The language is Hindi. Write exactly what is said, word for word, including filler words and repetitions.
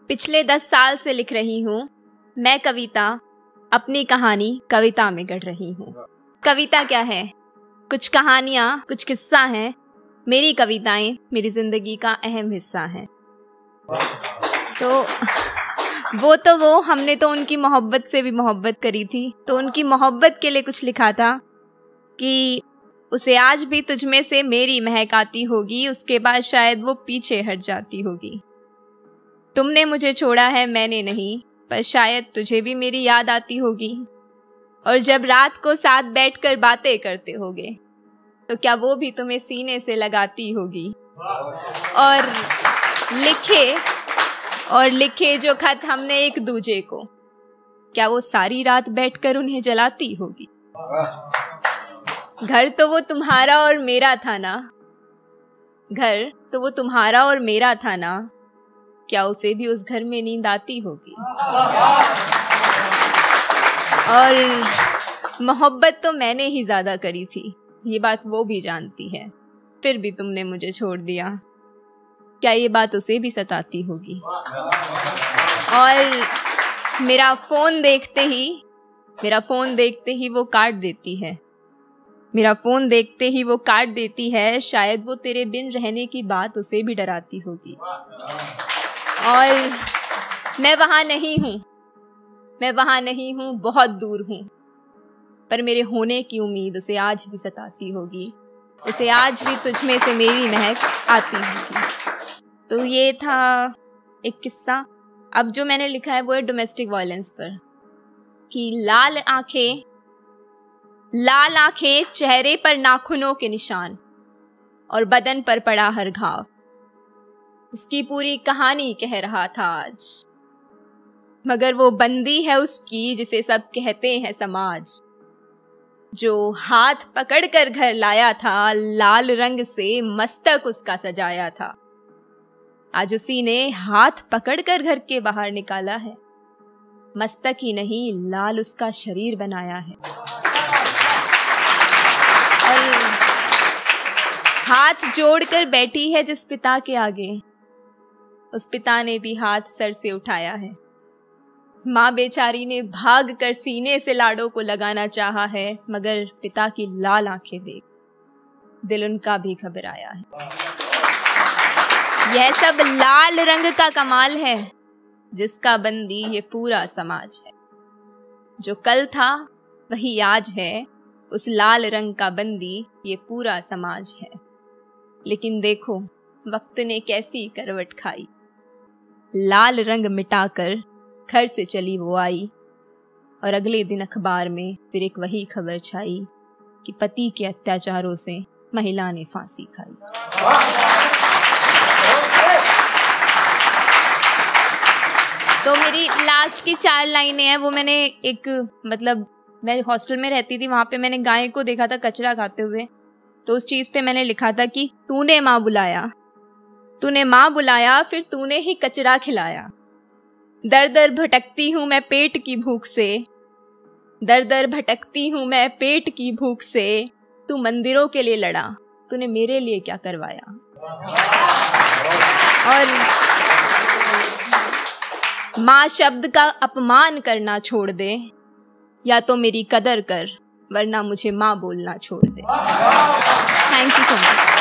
पिछले दस साल से लिख रही हूँ मैं कविता, अपनी कहानी कविता में गढ़ रही हूँ। कविता क्या है? कुछ कहानियाँ, कुछ किस्सा हैं। मेरी कविताएं मेरी जिंदगी का अहम हिस्सा हैं। तो वो तो वो हमने तो उनकी मोहब्बत से भी मोहब्बत करी थी, तो उनकी मोहब्बत के लिए कुछ लिखा था कि उसे आज भी तुझ में से मेरी महक आती होगी, उसके बाद शायद वो पीछे हट जाती होगी। तुमने मुझे छोड़ा है मैंने नहीं, पर शायद तुझे भी मेरी याद आती होगी। और जब रात को साथ बैठकर बातें करते होगे तो क्या वो भी तुम्हें सीने से लगाती होगी। और लिखे और लिखे जो खत हमने एक दूजे को, क्या वो सारी रात बैठकर उन्हें जलाती होगी। घर तो वो तुम्हारा और मेरा था ना, घर तो वो तुम्हारा और मेरा था ना, क्या उसे भी उस घर में नींद आती होगी। और मोहब्बत तो मैंने ही ज्यादा करी थी, ये बात वो भी जानती है, फिर भी तुमने मुझे छोड़ दिया, क्या ये बात उसे भी सताती होगी। और मेरा फोन देखते ही मेरा फोन देखते ही वो काट देती है मेरा फोन देखते ही वो काट देती है शायद वो तेरे बिन रहने की बात उसे भी डराती होगी। और मैं वहां नहीं हूं मैं वहां नहीं हूं बहुत दूर हूं, पर मेरे होने की उम्मीद उसे आज भी सताती होगी, उसे आज भी तुझ में से मेरी महक आती होगी। तो ये था एक किस्सा। अब जो मैंने लिखा है वो है डोमेस्टिक वायलेंस पर, कि लाल आंखें लाल आंखें चेहरे पर नाखूनों के निशान और बदन पर पड़ा हर घाव, उसकी पूरी कहानी कह रहा था आज, मगर वो बंदी है उसकी जिसे सब कहते हैं समाज। जो हाथ पकड़कर घर लाया था, लाल रंग से मस्तक उसका सजाया था, आज उसी ने हाथ पकड़कर घर के बाहर निकाला है, मस्तक ही नहीं लाल उसका शरीर बनाया है। और हाथ जोड़कर बैठी है जिस पिता के आगे, उस पिता ने भी हाथ सर से उठाया है। माँ बेचारी ने भाग कर सीने से लाडों को लगाना चाहा है, मगर पिता की लाल आंखें देख दिल उनका भी घबराया है। यह सब लाल रंग का कमाल है, जिसका बंदी ये पूरा समाज है। जो कल था वही आज है, उस लाल रंग का बंदी ये पूरा समाज है। लेकिन देखो वक्त ने कैसी करवट खाई, लाल रंग मिटाकर घर से चली वो आई, और अगले दिन अखबार में फिर एक वही खबर छाई कि पति के अत्याचारों से महिला ने फांसी खाई। तो मेरी लास्ट की चार लाइनें हैं, वो मैंने एक मतलब मैं हॉस्टल में रहती थी, वहां पे मैंने गाय को देखा था कचरा खाते हुए, तो उस चीज पे मैंने लिखा था कि तूने माँ बुलाया तूने माँ बुलाया फिर तूने ही कचरा खिलाया। दर दर भटकती हूँ मैं पेट की भूख से दर दर भटकती हूँ मैं पेट की भूख से तू मंदिरों के लिए लड़ा, तूने मेरे लिए क्या करवाया। और माँ शब्द का अपमान करना छोड़ दे, या तो मेरी कदर कर, वरना मुझे माँ बोलना छोड़ दे। Thank you so much.